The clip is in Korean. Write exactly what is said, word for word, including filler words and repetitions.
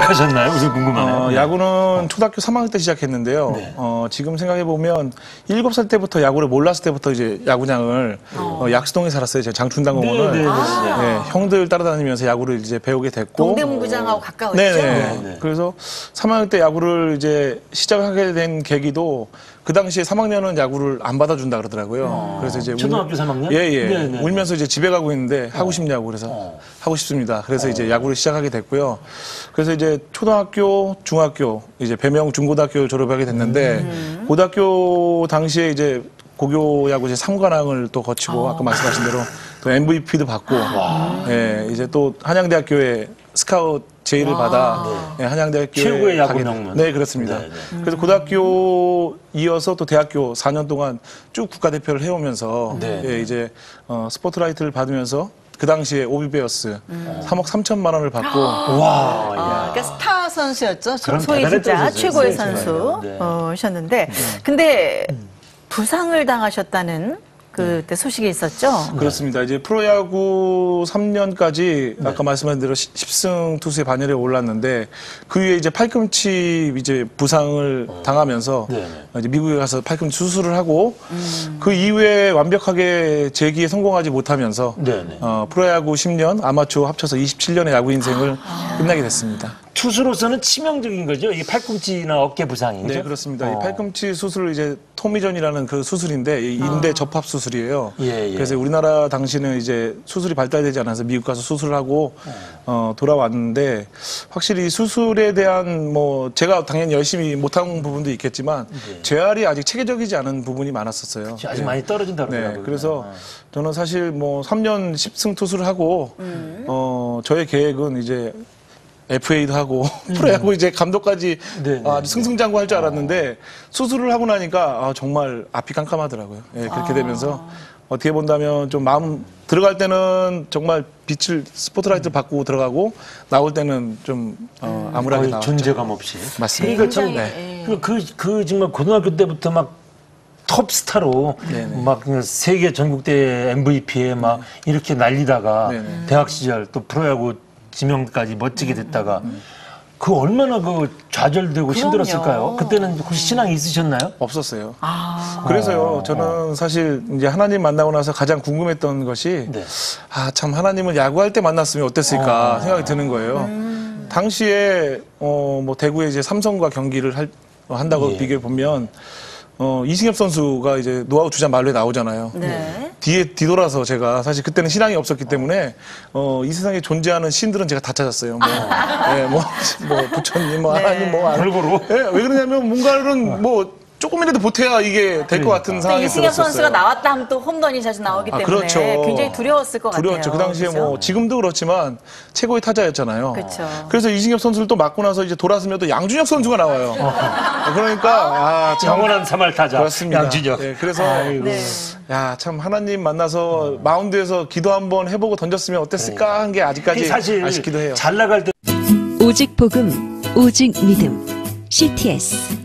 시작하셨나요? 우선 궁금하네요. 어, 네. 야구는 초등학교 삼 학년 때 시작했는데요. 네. 어, 지금 생각해 보면 일곱 살 때부터 야구를 몰랐을 때부터 이제 야구장을 어. 어, 약수동에 살았어요. 제가 장충당공원을 네, 네, 네. 아. 네, 형들 따라다니면서 야구를 이제 배우게 됐고. 동대문구장하고 가까웠죠. 네네. 네. 그래서 삼 학년 때 야구를 이제 시작하게 된 계기도 그 당시에 삼 학년은 야구를 안 받아준다 그러더라고요. 어. 그래서 이제 초등학교 울, 삼 학년? 예, 예. 네, 네. 울면서 이제 집에 가고 있는데 하고 싶냐고 그래서 어. 하고 싶습니다. 그래서 이제 야구를 시작하게 됐고요. 그래서 이제 초등학교, 중학교, 이제 배명 중고등학교를 졸업하게 됐는데 음. 고등학교 당시에 이제 고교 야구 이제 삼 관왕을 또 거치고 어. 아까 말씀하신 대로 또 엠브이피도 받고 예, 이제 또 한양대학교에 스카우트 제의를 받아 네. 예, 한양대학교에 최고의 야구 가게, 명문. 네, 그렇습니다. 네, 네. 음. 그래서 고등학교 이어서 또 대학교 사 년 동안 쭉 국가대표를 해오면서 네. 예, 이제 어, 스포트라이트를 받으면서 그 당시에 오비베어스 음. 삼억 삼천만 원을 받고 와, 아, 그러니까 스타 선수였죠. 그럼 소위 진짜 대단했던 최고의 선수였어요. 선수셨는데 네. 근데 부상을 당하셨다는 그때 소식이 있었죠? 그렇습니다. 이제 프로야구 삼 년까지 네. 아까 말씀하신 대로 십 승 투수의 반열에 올랐는데 그 위에 이제 팔꿈치 이제 부상을 어. 당하면서 네. 이제 미국에 가서 팔꿈치 수술을 하고 음. 그 이후에 완벽하게 재기에 성공하지 못하면서 네. 어, 프로야구 십 년, 아마추어 합쳐서 이십칠 년의 야구 인생을 아. 끝나게 됐습니다. 투수로서는 치명적인 거죠? 이 팔꿈치나 어깨 부상이. 네, 그렇습니다. 어. 이 팔꿈치 수술을 이제 토미전이라는 그 수술인데 이 인대 어. 접합 수술이에요. 예, 예. 그래서 우리나라 당시는 이제 수술이 발달되지 않아서 미국 가서 수술을 하고 어. 어, 돌아왔는데 확실히 수술에 대한 뭐 제가 당연히 열심히 못한 부분도 있겠지만 네. 재활이 아직 체계적이지 않은 부분이 많았었어요. 그렇죠. 아직 네. 많이 떨어진다 그러더라고요. 네, 그래서 저는 사실 뭐 삼 년 십 승 투수를 하고 음. 어, 저의 계획은 이제 에프에이도 하고 음. 프로야구 이제 감독까지 네, 네, 아주 승승장구할 줄 알았는데 어. 수술을 하고 나니까 아, 정말 앞이 깜깜하더라고요. 예, 그렇게 아. 되면서 어떻게 본다면 좀 마음 들어갈 때는 정말 빛을 스포트라이트를 받고 들어가고 나올 때는 좀 어, 암울하게 거의 나왔죠. 존재감 없이. 맞습니다. 그러니까 참, 네. 그, 그, 그 정말 고등학교 때부터 막 톱스타로 네네. 막 세계 전국대 엠브이피에 막 네. 이렇게 날리다가 네네. 대학 시절 또 프로야구 지명까지 멋지게 됐다가 음. 그 얼마나 그 좌절되고 그럼요. 힘들었을까요? 그때는 혹시 신앙이 있으셨나요? 없었어요. 아. 그래서요, 어, 저는 어. 사실 이제 하나님 만나고 나서 가장 궁금했던 것이 네. 아, 참 하나님을 야구할 때 만났으면 어땠을까 어. 생각이 드는 거예요. 음. 당시에 어, 뭐 대구에 이제 삼성과 경기를 할, 한다고 예. 비교해 보면 어, 이승엽 선수가 이제 노아웃 주자 말루에 나오잖아요. 네. 뒤에 뒤돌아서 제가 사실 그때는 신앙이 없었기 때문에 어, 이 세상에 존재하는 신들은 제가 다 찾았어요. 뭐, 네, 뭐, 뭐 부처님, 뭐 네. 하나님, 뭐 골고루. 네, 왜 그러냐면 뭔가는 뭐 조금이라도 보태야 이게 될 것 같은 상황이 이승엽 들었었어요. 선수가 나왔다 하면 또 홈런이 자주 나오기 때문에 아, 그렇죠. 굉장히 두려웠을 것 두려웠죠. 같아요. 그 당시에 그렇죠? 뭐 지금도 그렇지만 최고의 타자였잖아요. 그렇죠. 그래서 이승엽 선수를 또 맞고 나서 이제 돌아서면 또 양준혁 선수가 나와요. 그러니까 아, 참 영원한 삼할 타자. 그렇습니다. 양준혁. 네, 그래서 네. 야, 참 하나님 만나서 음. 마운드에서 기도 한번 해보고 던졌으면 어땠을까 한 게 아직까지 사실 아쉽기도 해요. 잘 나갈 때 오직 복음, 오직 믿음, 씨티에스